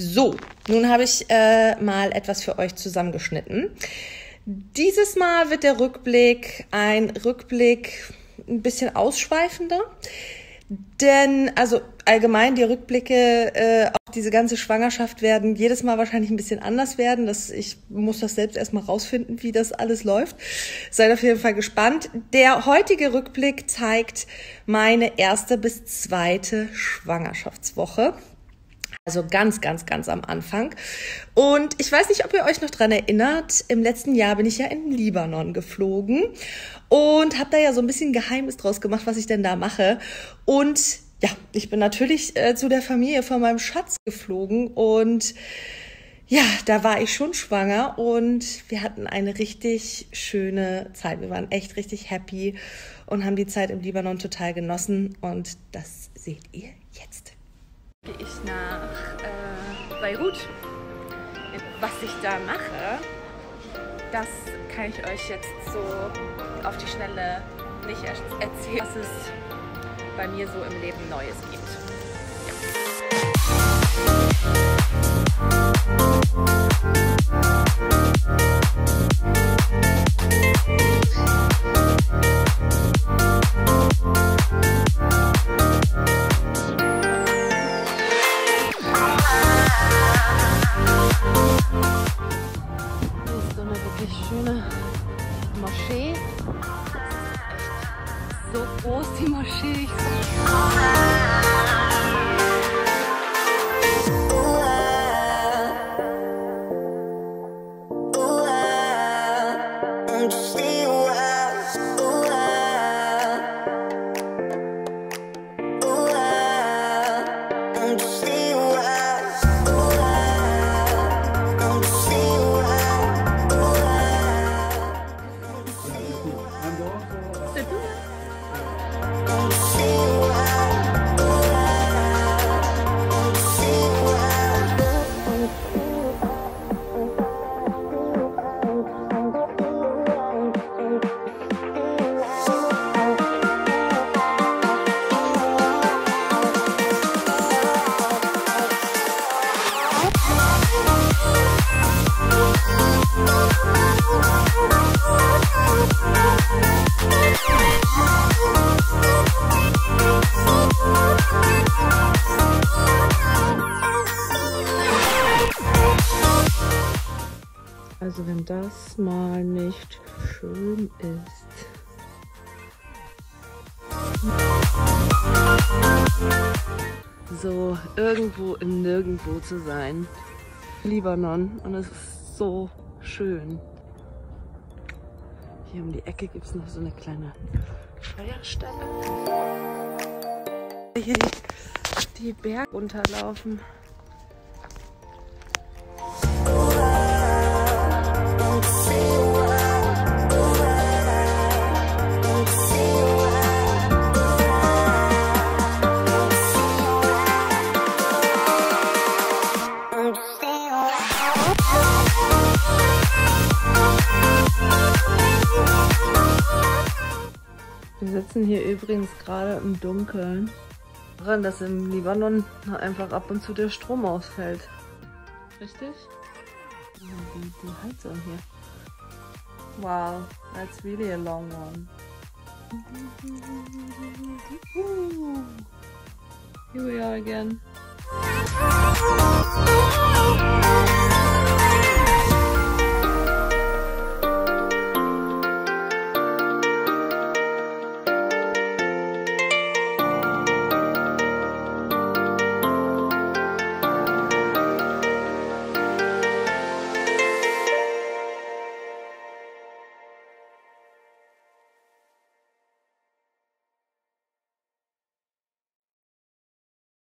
So, nun habe ich mal etwas für euch zusammengeschnitten. Dieses Mal wird der Rückblick ein bisschen ausschweifender. Denn, also allgemein, die Rückblicke auf diese ganze Schwangerschaft werden jedes Mal wahrscheinlich ein bisschen anders werden. Ich muss das selbst erstmal rausfinden, wie das alles läuft. Seid auf jeden Fall gespannt. Der heutige Rückblick zeigt meine erste bis zweite Schwangerschaftswoche. Also ganz am Anfang. Und ich weiß nicht, ob ihr euch noch dran erinnert, im letzten Jahr bin ich ja in den Libanon geflogen und habe da ja so ein bisschen Geheimnis draus gemacht, was ich denn da mache. Und ja, ich bin natürlich zu der Familie von meinem Schatz geflogen und ja, da war ich schon schwanger und wir hatten eine richtig schöne Zeit. Wir waren echt richtig happy und haben die Zeit im Libanon total genossen und das seht ihr jetzt. Gehe ich nach Beirut. Was ich da mache, das kann ich euch jetzt so auf die Schnelle nicht erzählen, was es bei mir so im Leben Neues gibt. Schöne Moschee. Echt so groß, die Moschee. Also wenn das mal nicht schön ist. So irgendwo im Nirgendwo zu sein. Libanon, und es ist so schön. Hier um die Ecke gibt es noch so eine kleine Feuerstelle. Hier die Berge runterlaufen. Wir sitzen hier übrigens gerade im Dunkeln, daran, dass im Libanon einfach ab und zu der Strom ausfällt. Richtig? Die Heizung hier. Wow, that's really a long one. Here we are again.